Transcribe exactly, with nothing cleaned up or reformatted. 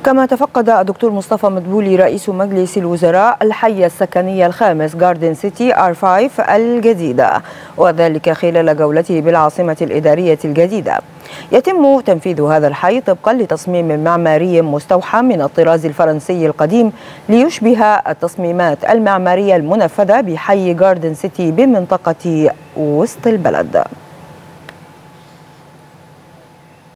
كما تفقد الدكتور مصطفى مدبولي رئيس مجلس الوزراء الحي السكني الخامس جاردن سيتي آر خمسة الجديدة، وذلك خلال جولته بالعاصمة الإدارية الجديدة. يتم تنفيذ هذا الحي طبقا لتصميم معماري مستوحى من الطراز الفرنسي القديم ليشبه التصميمات المعمارية المنفذة بحي جاردن سيتي بمنطقة وسط البلد.